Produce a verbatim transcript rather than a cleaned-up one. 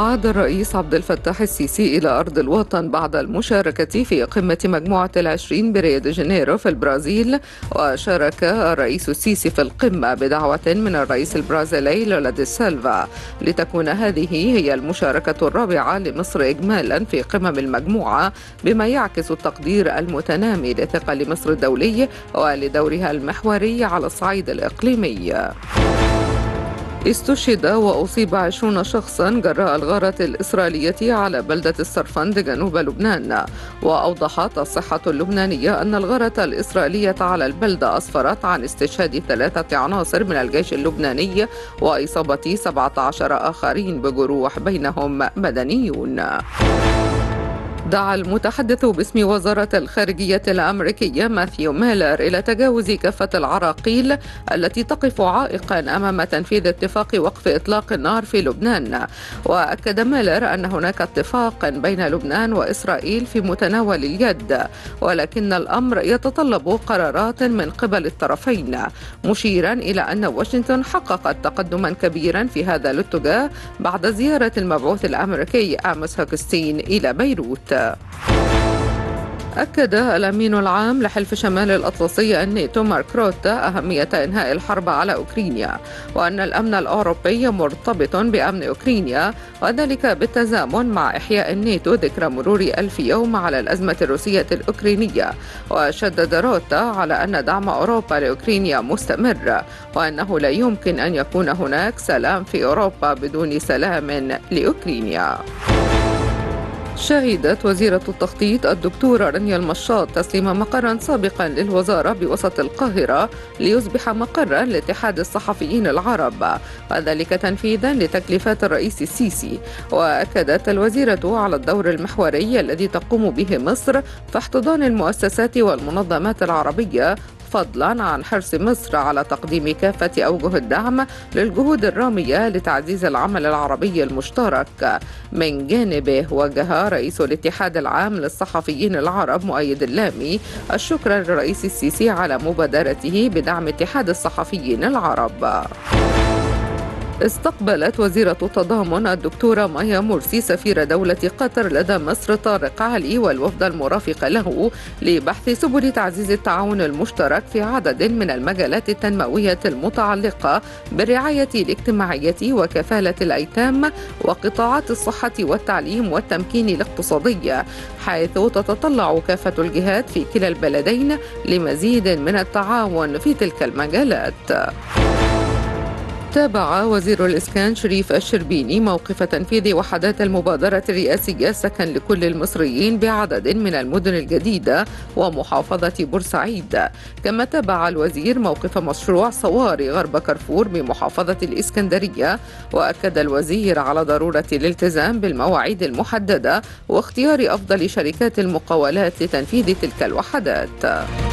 عاد الرئيس عبد الفتاح السيسي إلى أرض الوطن بعد المشاركة في قمة مجموعة العشرين بريو دي جانيرو في البرازيل. وشارك الرئيس السيسي في القمة بدعوة من الرئيس البرازيلي لولا دي سيلفا، لتكون هذه هي المشاركة الرابعة لمصر إجمالا في قمم المجموعة، بما يعكس التقدير المتنامي لثقل مصر الدولي ولدورها المحوري على الصعيد الإقليمي. استشهد وأصيب عشرون شخصا جراء الغارة الإسرائيلية على بلدة السرفند جنوب لبنان. وأوضحت الصحة اللبنانية أن الغارة الإسرائيلية على البلدة أسفرت عن استشهاد ثلاثة عناصر من الجيش اللبناني وإصابة سبعة عشر آخرين بجروح بينهم مدنيون. دعا المتحدث باسم وزارة الخارجية الأمريكية ماثيو ميلر إلى تجاوز كافة العراقيل التي تقف عائقا أمام تنفيذ اتفاق وقف إطلاق النار في لبنان. وأكد ميلر أن هناك اتفاقا بين لبنان وإسرائيل في متناول اليد، ولكن الأمر يتطلب قرارات من قبل الطرفين، مشيرا إلى أن واشنطن حققت تقدما كبيرا في هذا الاتجاه بعد زيارة المبعوث الأمريكي آموس هوكستين إلى بيروت. أكد الأمين العام لحلف شمال الأطلسي الناتو مارك روتا أهمية إنهاء الحرب على أوكرانيا، وأن الأمن الأوروبي مرتبط بأمن أوكرانيا، وذلك بالتزامن مع إحياء الناتو ذكرى مرور ألف يوم على الأزمة الروسية الأوكرانية. وشدد روتا على أن دعم أوروبا لأوكرانيا مستمر، وأنه لا يمكن أن يكون هناك سلام في أوروبا بدون سلام لأوكرانيا. شهدت وزيرة التخطيط الدكتورة رانيا المشاط تسليم مقرا سابقا للوزارة بوسط القاهرة ليصبح مقرا لاتحاد الصحفيين العرب، وذلك تنفيذا لتكليفات الرئيس السيسي. وأكدت الوزيرة على الدور المحوري الذي تقوم به مصر في احتضان المؤسسات والمنظمات العربية، فضلا عن حرص مصر على تقديم كافة أوجه الدعم للجهود الرامية لتعزيز العمل العربي المشترك. من جانبه وجه رئيس الاتحاد العام للصحفيين العرب مؤيد اللامي الشكر للرئيس السيسي على مبادرته بدعم اتحاد الصحفيين العرب. استقبلت وزيرة التضامن الدكتورة مايا مرسي سفير دولة قطر لدى مصر طارق علي والوفد المرافق له لبحث سبل تعزيز التعاون المشترك في عدد من المجالات التنموية المتعلقة بالرعاية الاجتماعية وكفالة الأيتام وقطاعات الصحة والتعليم والتمكين الاقتصادي، حيث تتطلع كافة الجهات في كلا البلدين لمزيد من التعاون في تلك المجالات. تابع وزير الإسكان شريف الشربيني موقف تنفيذ وحدات المبادرة الرئاسية سكن لكل المصريين بعدد من المدن الجديدة ومحافظة بورسعيد. كما تابع الوزير موقف مشروع صواري غرب كارفور بمحافظة الإسكندرية، وأكد الوزير على ضرورة الالتزام بالمواعيد المحددة واختيار أفضل شركات المقاولات لتنفيذ تلك الوحدات.